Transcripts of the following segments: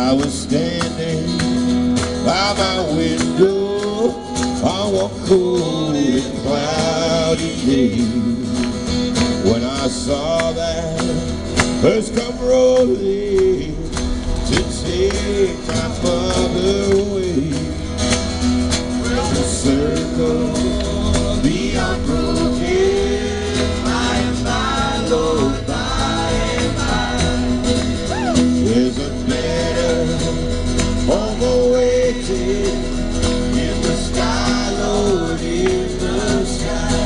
I was standing by my window on one cool and cloudy day when I saw that bus come rolling to take my mother away. The circle be unbroken, by and by, Lord, by and by. There's a better home awaiting in the sky, Lord, in the sky.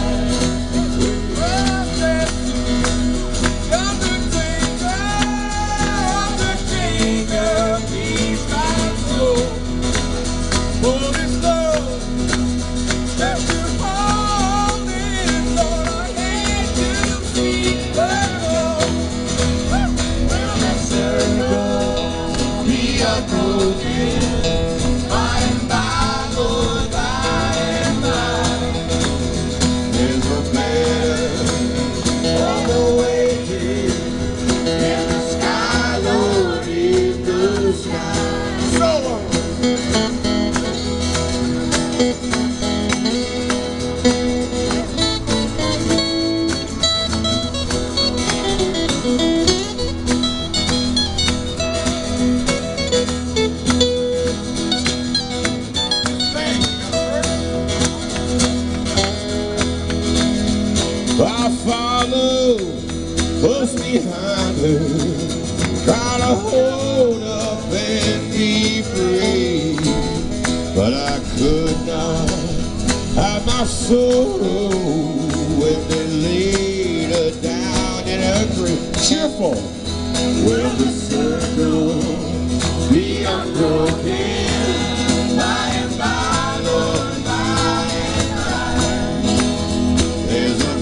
I follow close behind her, trying to hold up and be free, but I could not hide my sorrow when they laid her down in her grave. Cheerful, will the circle be unbroken? By and by, Lord, by and by. There's a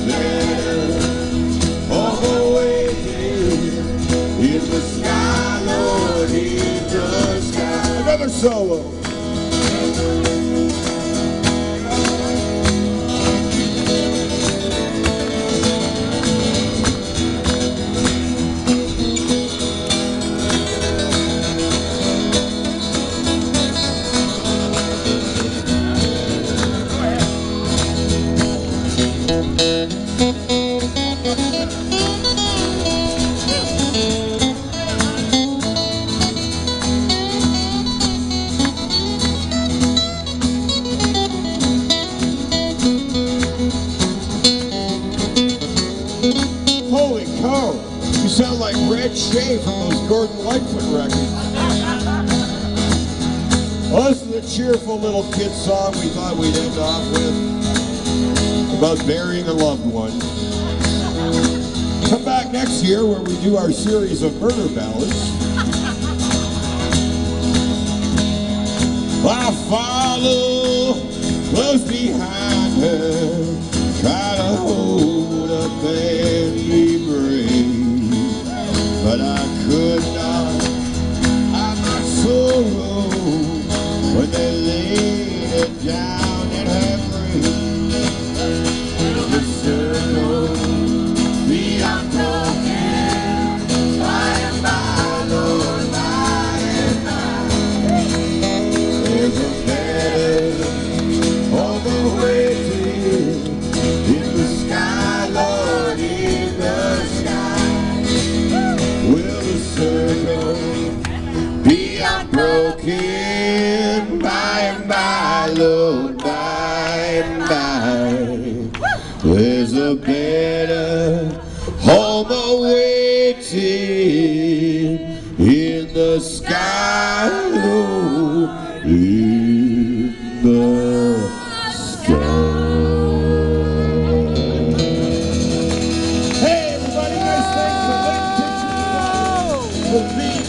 another solo. Holy cow, you sound like Red Shea from those Gordon Lightfoot records. Well, this is a cheerful little kid song we thought we'd end off with, about burying a loved one. Come back next year where we do our series of murder ballads. I follow close behind her, try to hold up and be brave, but I could not hide my sorrow when they laid it down in her grave. The circle be unbroken, by and by, Lord, by and by. There's a better home awaiting in the sky, Lord, in the sky. Will the circle be unbroken, by and by, Lord, by and by. There's a better home awaiting in the sky, Lord, in the sky. Hey everybody, nice thanks for the picture.